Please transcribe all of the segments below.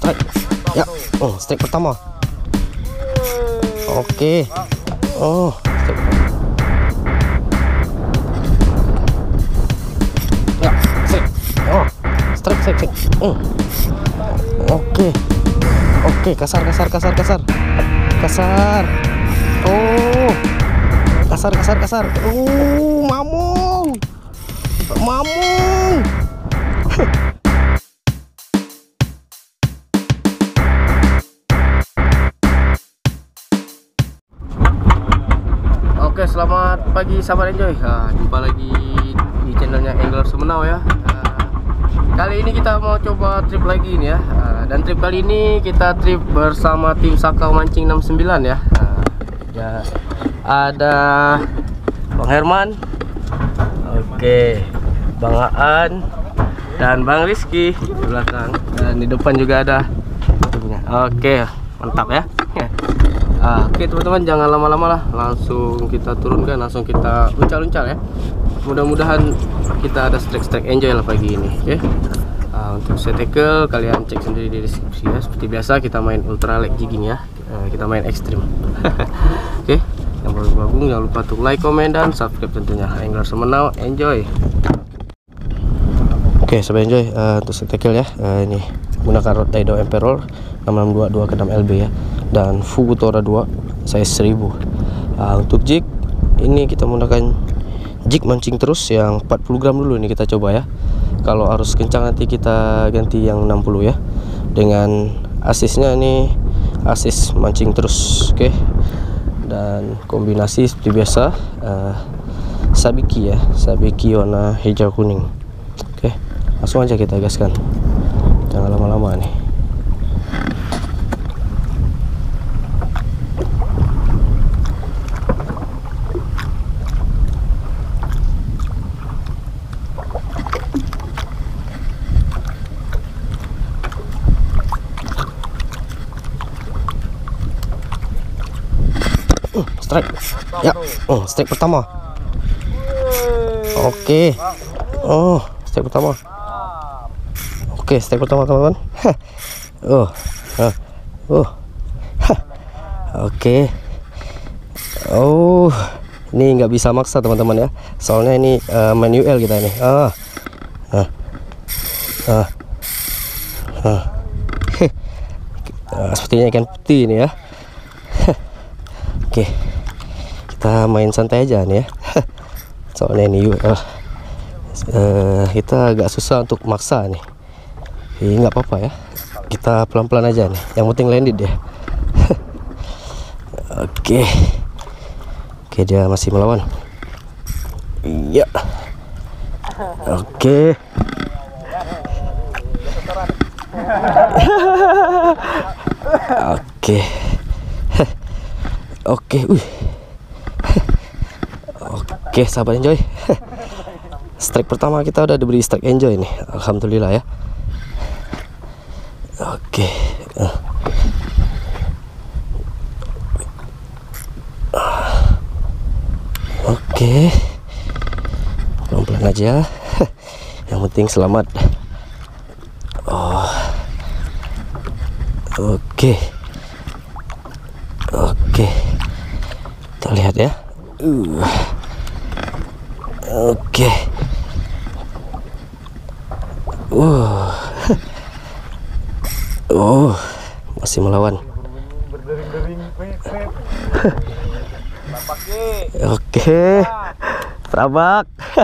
strike. Ya, strike pertama. Oke. Strike. Ya, strike. Strike. Oke, kasar. Kasar. Mamung. Oke, selamat pagi sahabat enjoy. Jumpa lagi di channelnya Angler Sumenau ya. Kali ini kita mau coba trip lagi nih ya. Dan trip kali ini kita trip bersama tim Sakau Mancing 69 ya. Ya, ada Bang Herman, oke, Bang Aan, dan Bang Rizky di belakang. Dan di depan juga ada. Oke, mantap ya. Oke teman-teman, jangan lama-lama lah, langsung kita turunkan, langsung kita uncal-uncal ya. Mudah-mudahan kita ada strike enjoy lah pagi ini. Oke. Untuk set tackle kalian cek sendiri di deskripsi ya. Seperti biasa kita main ultra leg jigging ya. Kita main ekstrim. Oke. Yang baru gabung jangan lupa untuk like, komen, dan subscribe tentunya. Angler Sumenau, enjoy. Oke, sobat enjoy, untuk set tackle ya. Ini menggunakan rod Daido Emperor 6622 ke 6 LB ya. Dan Fukutora 2 size 1000. Untuk jig ini kita menggunakan jig mancing terus yang 40 gram dulu ini kita coba ya. Kalau arus kencang nanti kita ganti yang 60 ya. Dengan asisnya ini asis mancing terus. Oke. Dan kombinasi seperti biasa sabiki ya, sabiki warna hijau kuning. Oke, langsung aja kita gaskan, jangan lama-lama nih. Strike. Ya, strike pertama. Oke. Strike pertama. Oke, strike pertama teman-teman. Oke. Ini nggak bisa maksa teman-teman ya. Soalnya ini manual kita ini. Sepertinya ikan putih ini ya. Oke, kita main santai aja nih ya. Soalnya ini kita agak susah untuk maksa nih. Ini nggak apa-apa ya, kita pelan-pelan aja nih, yang penting landed ya. Oke, dia masih melawan. Iya. Oke. Oke, sahabat enjoy. Strike pertama kita udah diberi strike enjoy nih, alhamdulillah ya. Oke. Pelan-pelan aja. Yang penting selamat. Oke. Kita lihat ya. Oke. Masih melawan. Oke. Terabak.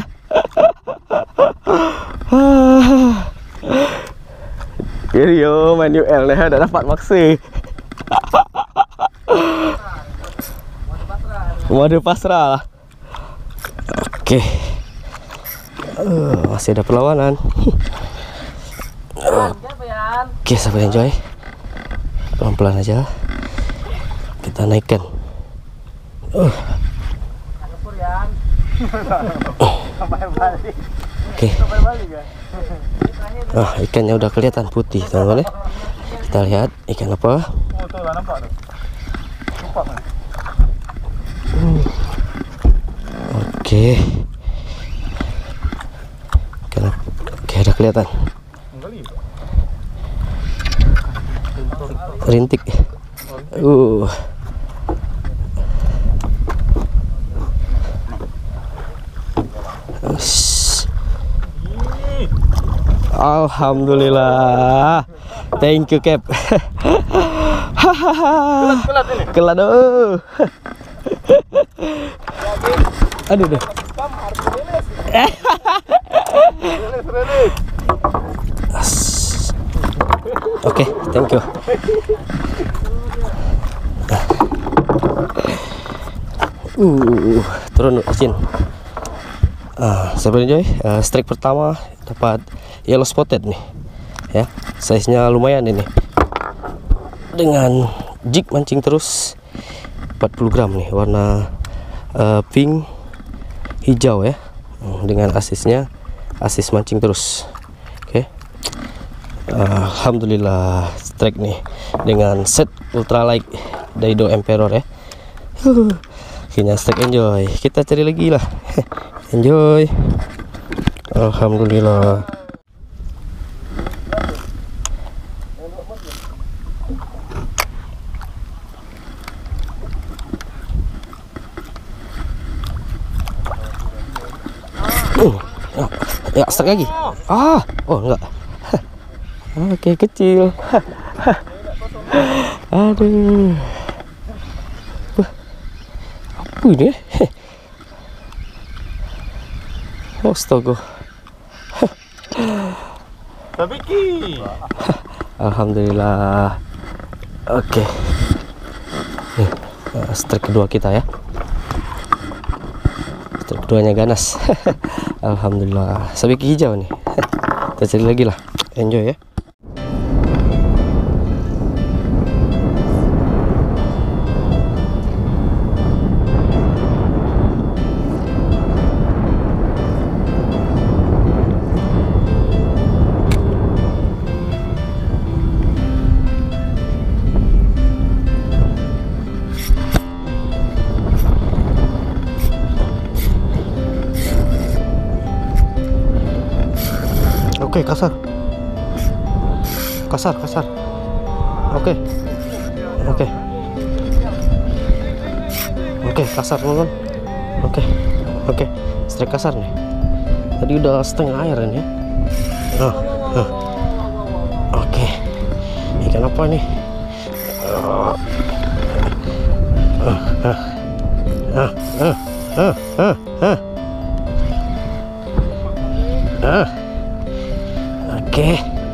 Yo manual nih, udah dapat maksi. Mode pasrah lah. Oke. Masih ada perlawanan. Oke, sahabat enjoy, pelan-pelan aja kita naikkan. Oke. Ikannya udah kelihatan putih teman-teman ya. Kita lihat ikan apa. Oke. Oke, udah kelihatan. rintik. Alhamdulillah. Thank you, Cap. Kelat. Aduh deh. Oke, thank you. Turun izin. Sahabat enjoy, strike pertama dapat yellow spotted nih ya, size nya lumayan ini, dengan jig mancing terus 40 gram nih, warna pink hijau ya, dengan asisnya asis mancing terus. Oke. Alhamdulillah strike nih dengan set ultralight Daido Emperor ya. Akhirnya strike enjoy, kita cari lagi lah. Enjoy. Alhamdulillah. Ya, strike lagi. Oh enggak. Oke, kecil. Aduh. Apa ini? Astaga. Sabiki. Alhamdulillah. Oke. Nih, strike kedua kita ya. Strike keduanya ganas. Alhamdulillah. Sabiki hijau nih. Kita cari lagi lah. Enjoy ya. Oke, kasar. Oke, kasar teman-teman. Oke, strike kasar nih. Tadi udah setengah air ini ya. Oke, ikan apa nih? Oke.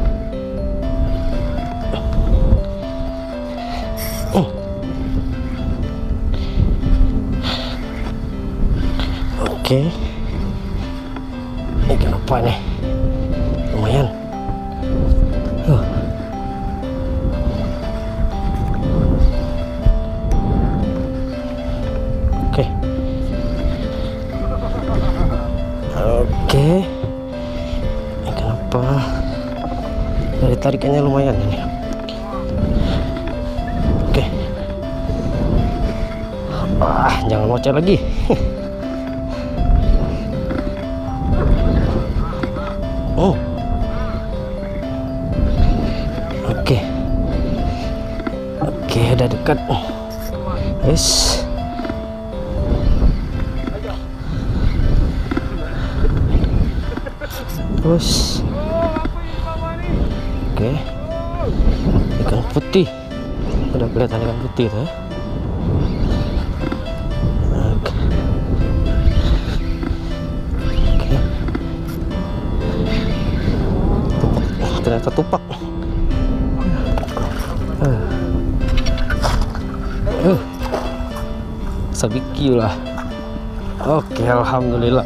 Oke. Ini kenapa nih? Lumayan. Oke. Ini kenapa? Dari tarikannya lumayan ini. Oke. Jangan ngoceh lagi. Oke, udah dekat. Yes. Terus. Oke. Ikan putih. Udah kelihatan ikan putih tuh. Oke. Ternyata tupak. Sabiki lah. Oke, alhamdulillah.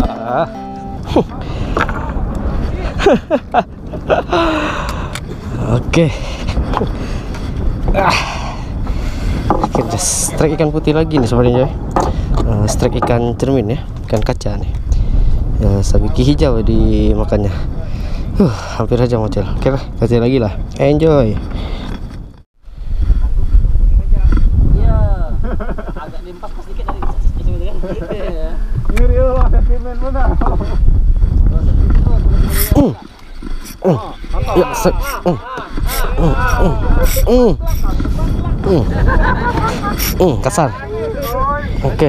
Oke. Kita strike ikan putih lagi nih sebenarnya. Strike ikan cermin ya, ikan kaca nih. Sabiki hijau dimakannya. Hampir aja mocel. Oke lah, kasih lagi lah. Enjoy. Agak limpas sedikit dari gitu kan. Ngiri ada kimen mana? Ya, Kasar. Oke.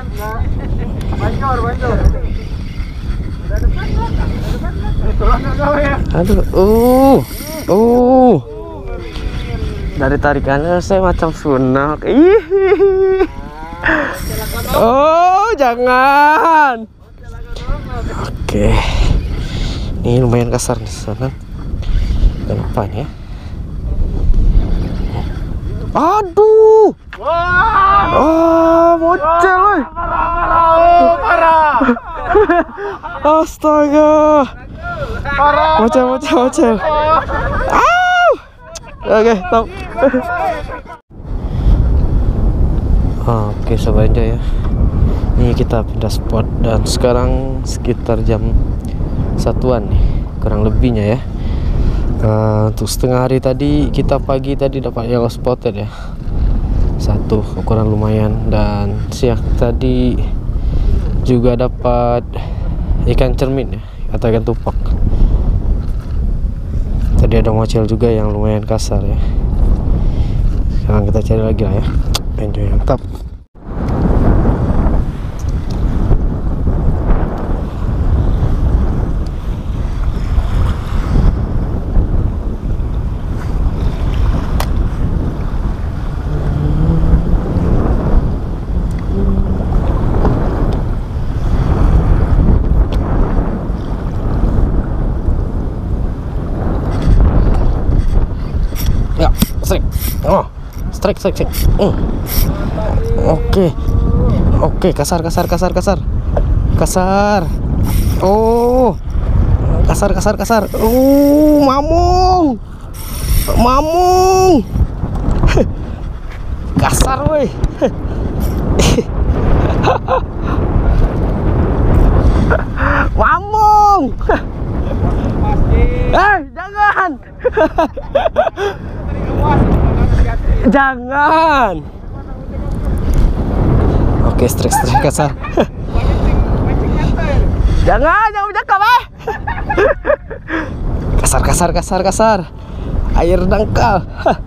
Aduh. Dari tarikannya saya macam sunak. Oh, jangan. Oke. Ini lumayan kasar nih sana. Kenapa nih ya? Aduh. Oh, bocel oi. Parah. Astaga. Bocel. Oke, stop. Oke, sobat enjoy ya. Ini kita pindah spot dan sekarang sekitar jam 1-an nih, kurang lebihnya ya. Untuk setengah hari tadi, kita pagi tadi dapat yellow spotted ya. Satu, ukuran lumayan, dan siang tadi juga dapat ikan cermin ya, atau ikan tupak. Tadi ada mocel juga yang lumayan kasar ya. Sekarang kita cari lagi lah ya. Enjoy, mantap. Strike. Oke, kasar. Oh, kasar. Mamung. Kasar woi. Mamung. Jangan. Jangan. Oke, strike kasar. Jangan cakap kasar. Air dangkal.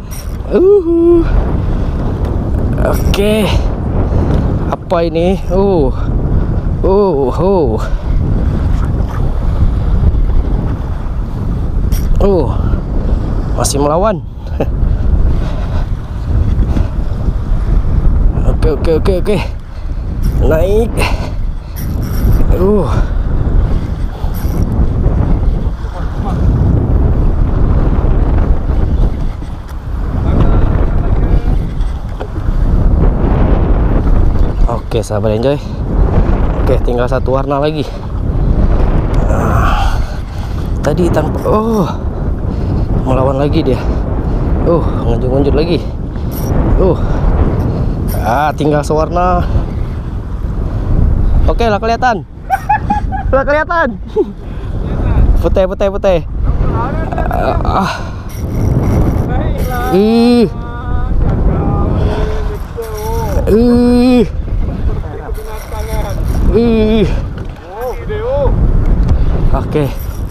Oke. Apa ini? Masih melawan. Oke. Naik. Oke, sabar enjoy. Oke, tinggal satu warna lagi. Tadi tanpa melawan lagi dia. Ngunjut lagi. Tinggal sewarna. Oke lah, kelihatan. Putih. Oke.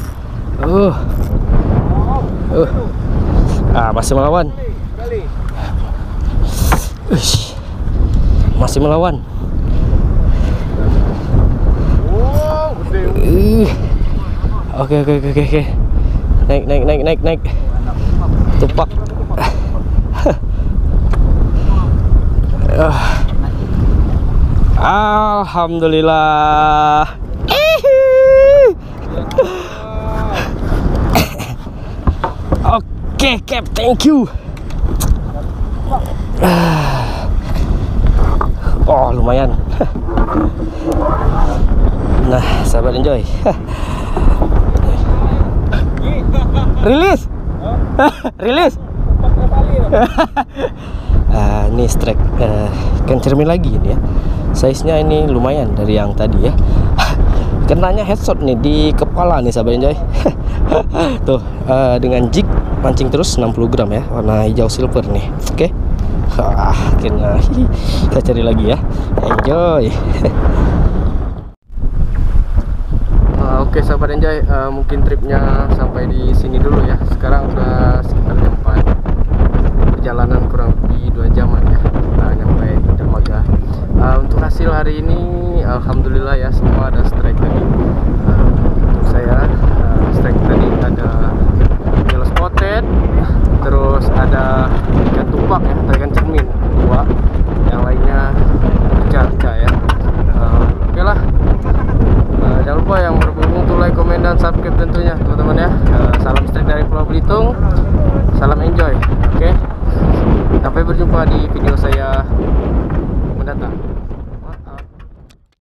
Masih melawan. Masih melawan. Oke. Naik. Tupak. Alhamdulillah. Oke, Cap, thank you. Lumayan. Nah, sahabat enjoy. Rilis. Ini strike ikan cermin lagi ini ya. Size-nya ini lumayan dari yang tadi ya. Kenanya headshot nih di kepala nih sahabat enjoy. Tuh, dengan jig mancing terus 60 gram ya, warna hijau silver nih. Oke. Akhirnya kita cari lagi ya. Enjoy. Oke sahabat enjoy, mungkin tripnya sampai di sini dulu ya. Sekarang udah sekitar jam 4. Perjalanan kurang lebih 2 Untuk hasil hari ini alhamdulillah ya, semua ada strike tadi. Untuk saya strike tadi ada yellow spotted, terus ada